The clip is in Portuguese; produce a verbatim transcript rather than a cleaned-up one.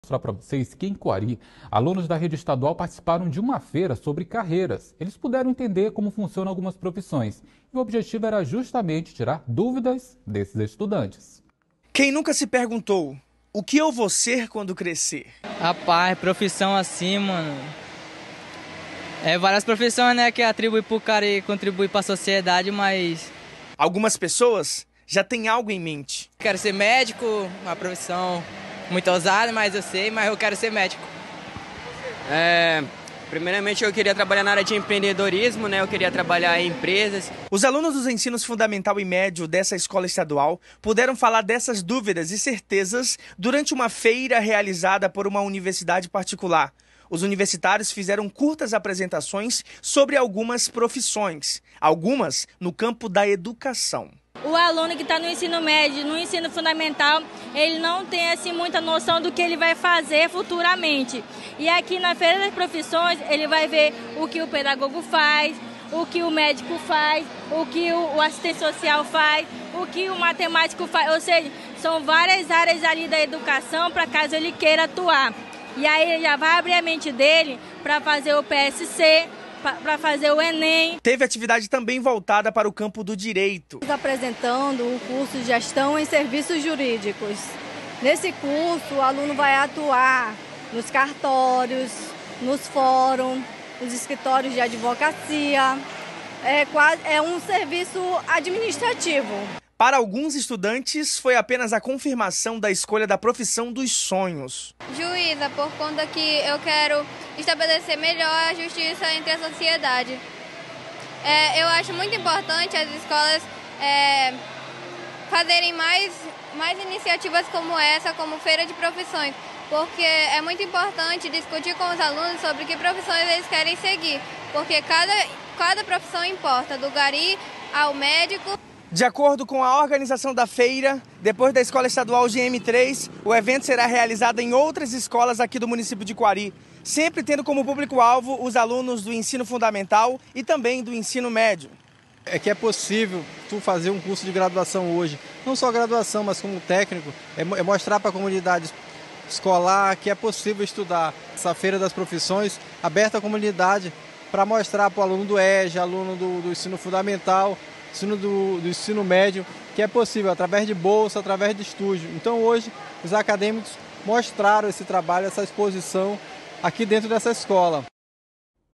Mostrar para vocês que em Coari, alunos da rede estadual participaram de uma feira sobre carreiras. Eles puderam entender como funcionam algumas profissões. E o objetivo era justamente tirar dúvidas desses estudantes. Quem nunca se perguntou, o que eu vou ser quando crescer? Rapaz, profissão assim, mano. É várias profissões, né, que atribui pro cara e contribui pra sociedade, mas... Algumas pessoas já têm algo em mente. Quero ser médico, uma profissão muito ousada, mas eu sei, mas eu quero ser médico. É, primeiramente eu queria trabalhar na área de empreendedorismo, né? Eu queria trabalhar em empresas. Os alunos dos ensinos fundamental e médio dessa escola estadual puderam falar dessas dúvidas e certezas durante uma feira realizada por uma universidade particular. Os universitários fizeram curtas apresentações sobre algumas profissões, algumas no campo da educação. O aluno que está no ensino médio, no ensino fundamental, ele não tem assim muita noção do que ele vai fazer futuramente. E aqui na Feira das Profissões, ele vai ver o que o pedagogo faz, o que o médico faz, o que o assistente social faz, o que o matemático faz. Ou seja, são várias áreas ali da educação para caso ele queira atuar. E aí ele já vai abrir a mente dele para fazer o P S C, para fazer o Enem. Teve atividade também voltada para o campo do direito. Apresentando o curso de Gestão em Serviços Jurídicos. Nesse curso, o aluno vai atuar nos cartórios, nos fóruns, nos escritórios de advocacia. É, quase, é um serviço administrativo. Para alguns estudantes, foi apenas a confirmação da escolha da profissão dos sonhos. Juíza, por conta que eu quero estabelecer melhor a justiça entre a sociedade. É, eu acho muito importante as escolas é, fazerem mais, mais iniciativas como essa, como Feira de Profissões, porque é muito importante discutir com os alunos sobre que profissões eles querem seguir, porque cada, cada profissão importa, do gari ao médico. De acordo com a organização da feira, depois da Escola Estadual G M três, o evento será realizado em outras escolas aqui do município de Coari, sempre tendo como público-alvo os alunos do ensino fundamental e também do ensino médio. É que é possível tu fazer um curso de graduação hoje, não só graduação, mas como técnico, é mostrar para a comunidade escolar que é possível estudar essa Feira das Profissões, aberta à comunidade, para mostrar para o aluno do E J, aluno do, do ensino fundamental, ensino do, do ensino médio, que é possível através de bolsa, através de estúdio. Então hoje os acadêmicos mostraram esse trabalho, essa exposição aqui dentro dessa escola.